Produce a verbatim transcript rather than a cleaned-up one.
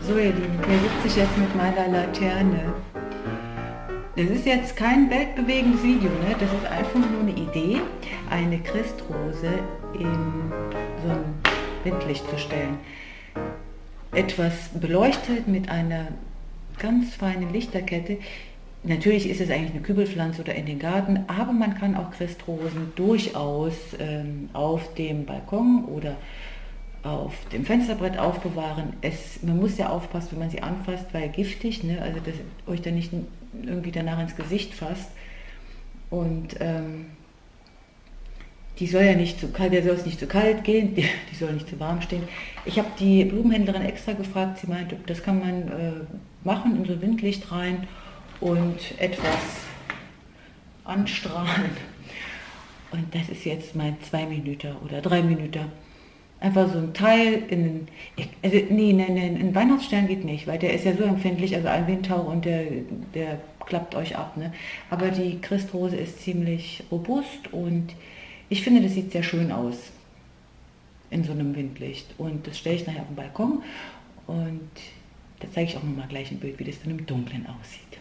So ihr Lieben, hier sitze ich jetzt mit meiner Laterne. Das ist jetzt kein weltbewegendes Video, ne? Das ist einfach nur eine Idee, eine Christrose in so ein Windlicht zu stellen. Etwas beleuchtet mit einer ganz feinen Lichterkette. Natürlich ist es eigentlich eine Kübelpflanze oder in den Garten, aber man kann auch Christrosen durchaus ähm, auf dem Balkon oder auf dem Fensterbrett aufbewahren. Es, man muss ja aufpassen, wenn man sie anfasst, weil giftig, ne? Also dass euch dann nicht irgendwie danach ins Gesicht fasst. Und ähm, die soll ja nicht zu kalt, der soll es nicht zu kalt gehen, die, die soll nicht zu warm stehen. Ich habe die Blumenhändlerin extra gefragt, sie meinte, das kann man äh, machen, in so Windlicht rein und etwas anstrahlen. Und das ist jetzt mein zwei Minuten oder drei Minuten. Einfach so ein Teil in, also nee, nee, nee, ein Weihnachtsstern geht nicht, weil der ist ja so empfindlich, also ein Windhauch und der, der klappt euch ab, ne? Aber die Christrose ist ziemlich robust und ich finde, das sieht sehr schön aus in so einem Windlicht. Und das stelle ich nachher auf den Balkon und da zeige ich auch nochmal gleich ein Bild, wie das dann im Dunkeln aussieht.